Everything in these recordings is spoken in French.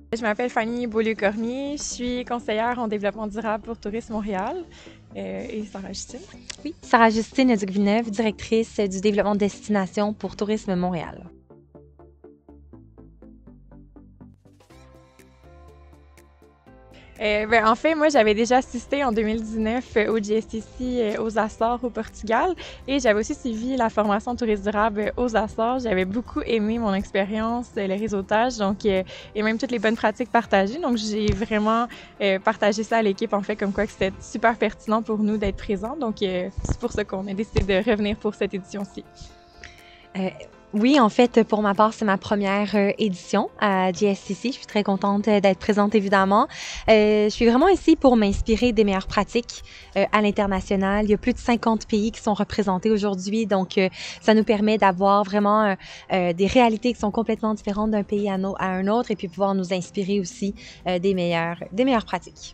Je m'appelle Fanny Beaulieu-Cormier, je suis conseillère en développement durable pour Tourisme Montréal. Et Sarah Justine. Oui, Sarah Justine Duc-Villeneuve, directrice du développement de destination pour Tourisme Montréal. En fait, moi, j'avais déjà assisté en 2019 au GSTC aux Açores, au Portugal, et j'avais aussi suivi la formation tourisme durable aux Açores. J'avais beaucoup aimé mon expérience, le réseautage, donc et même toutes les bonnes pratiques partagées. Donc, j'ai vraiment partagé ça à l'équipe, en fait, comme quoi que c'était super pertinent pour nous d'être présents. Donc, c'est pour ça qu'on a décidé de revenir pour cette édition-ci. Oui, en fait, pour ma part, c'est ma première édition à GSTC. Je suis très contente d'être présente, évidemment. Je suis vraiment ici pour m'inspirer des meilleures pratiques à l'international. Il y a plus de 50 pays qui sont représentés aujourd'hui, donc ça nous permet d'avoir vraiment des réalités qui sont complètement différentes d'un pays à un autre et puis pouvoir nous inspirer aussi des meilleures pratiques.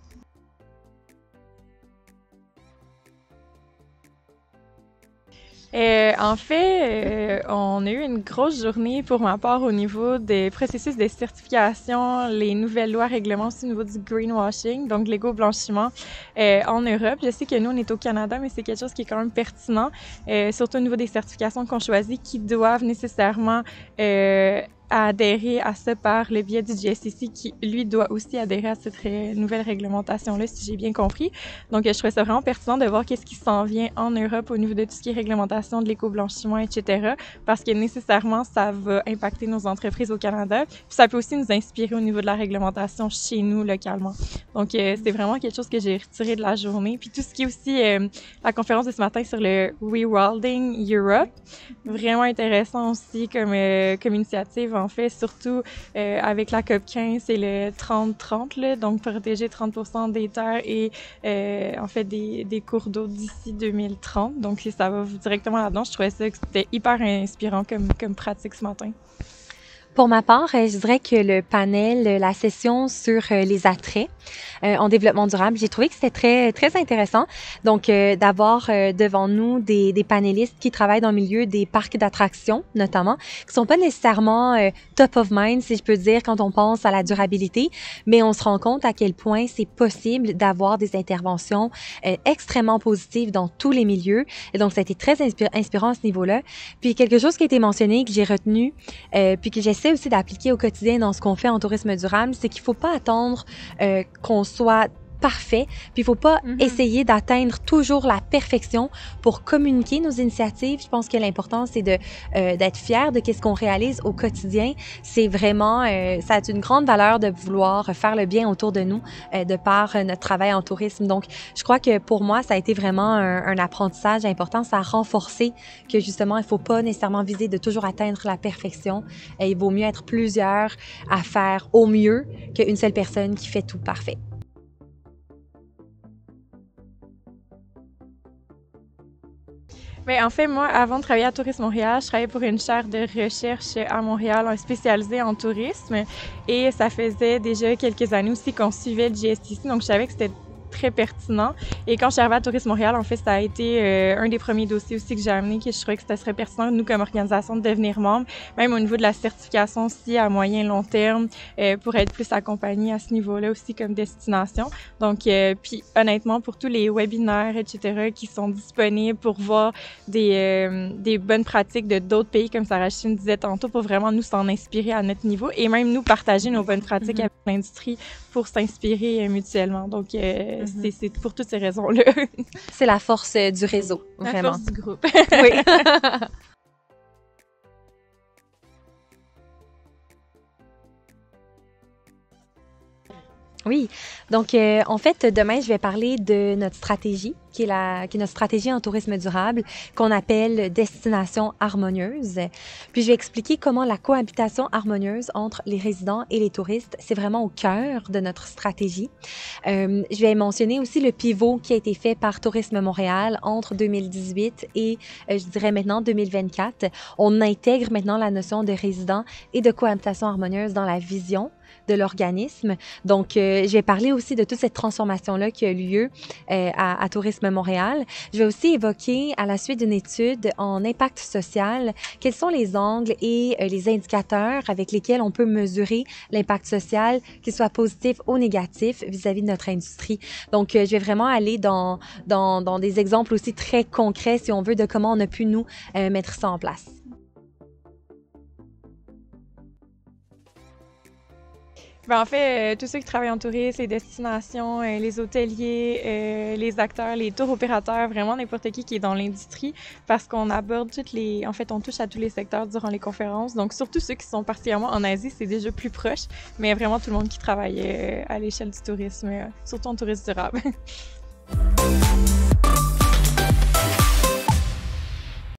En fait, on a eu une grosse journée pour ma part au niveau des processus de certification, les nouvelles lois, règlements aussi au niveau du greenwashing, donc l'éco-blanchiment en Europe. Je sais que nous, on est au Canada, mais c'est quelque chose qui est quand même pertinent, surtout au niveau des certifications qu'on choisit, qui doivent nécessairement adhérer à ça par le biais du GSTC qui, lui, doit aussi adhérer à cette nouvelle réglementation-là, si j'ai bien compris. Donc, je trouvais ça vraiment pertinent de voir qu'est-ce qui s'en vient en Europe au niveau de tout ce qui est réglementation de l'éco-blanchiment, etc., parce que nécessairement, ça va impacter nos entreprises au Canada, puis ça peut aussi nous inspirer au niveau de la réglementation chez nous, localement. Donc, c'est vraiment quelque chose que j'ai retiré de la journée. Puis tout ce qui est aussi la conférence de ce matin sur le Rewilding Europe, vraiment intéressant aussi comme initiative, en fait, surtout avec la COP 15 et le 30-30, là, donc protéger 30% des terres et en fait des cours d'eau d'ici 2030. Donc ça va directement là-dedans. Je trouvais ça que c'était hyper inspirant comme pratique ce matin. Pour ma part, je dirais que le panel, la session sur les attraits en développement durable, j'ai trouvé que c'était très intéressant. Donc, d'avoir devant nous des panélistes qui travaillent dans le milieu des parcs d'attractions, notamment, qui sont pas nécessairement top of mind, si je peux dire, quand on pense à la durabilité, mais on se rend compte à quel point c'est possible d'avoir des interventions extrêmement positives dans tous les milieux. Et donc, ça a été très inspirant à ce niveau-là. Puis, quelque chose qui a été mentionné, que j'ai retenu, puis que j'essaie aussi d'appliquer au quotidien dans ce qu'on fait en tourisme durable, c'est qu'il faut pas attendre qu'on soit parfait, puis il faut pas essayer d'atteindre toujours la perfection pour communiquer nos initiatives. Je pense que l'important, c'est d'être fier de qu'est-ce qu'on réalise au quotidien. C'est vraiment, ça a une grande valeur de vouloir faire le bien autour de nous de par notre travail en tourisme. Donc, je crois que pour moi, ça a été vraiment un apprentissage important. Ça a renforcé que justement, il faut pas nécessairement viser de toujours atteindre la perfection. Il vaut mieux être plusieurs à faire au mieux qu'une seule personne qui fait tout parfait. En fait, moi, avant de travailler à Tourisme Montréal, je travaillais pour une chaire de recherche à Montréal, spécialisée en tourisme. Et ça faisait déjà quelques années aussi qu'on suivait le GSTC, donc je savais que c'était très pertinent. Et quand je suis arrivée à Tourisme Montréal, en fait, ça a été un des premiers dossiers aussi que j'ai amené, que je trouvais que ça serait pertinent, nous, comme organisation, de devenir membre, même au niveau de la certification aussi à moyen long terme, pour être plus accompagné à ce niveau-là aussi comme destination. Donc, puis honnêtement, pour tous les webinaires, etc., qui sont disponibles pour voir des bonnes pratiques de d'autres pays, comme Sarah Chine disait tantôt, pour vraiment nous s'en inspirer à notre niveau et même nous partager nos bonnes pratiques avec l'industrie pour s'inspirer mutuellement. Donc, c'est pour toutes ces raisons-là. C'est la force du réseau, vraiment. La force du groupe. Oui. Oui, donc en fait, demain, je vais parler de notre stratégie, qui est notre stratégie en tourisme durable, qu'on appelle destination harmonieuse. Puis je vais expliquer comment la cohabitation harmonieuse entre les résidents et les touristes, c'est vraiment au cœur de notre stratégie. Je vais mentionner aussi le pivot qui a été fait par Tourisme Montréal entre 2018 et je dirais maintenant 2024. On intègre maintenant la notion de résident et de cohabitation harmonieuse dans la vision de l'organisme. Donc, je vais parler aussi de toute cette transformation-là qui a lieu à Tourisme Montréal. Je vais aussi évoquer, à la suite d'une étude en impact social, quels sont les angles et les indicateurs avec lesquels on peut mesurer l'impact social, qu'il soit positif ou négatif vis-à-vis de notre industrie. Donc, je vais vraiment aller dans des exemples aussi très concrets, si on veut, de comment on a pu, nous, mettre ça en place. Ben, en fait, tous ceux qui travaillent en tourisme, les destinations, les hôteliers, les acteurs, les tours opérateurs, vraiment n'importe qui est dans l'industrie, parce qu'on aborde en fait, on touche à tous les secteurs durant les conférences. Donc, surtout ceux qui sont particulièrement en Asie, c'est déjà plus proche, mais vraiment tout le monde qui travaille à l'échelle du tourisme, surtout en tourisme durable.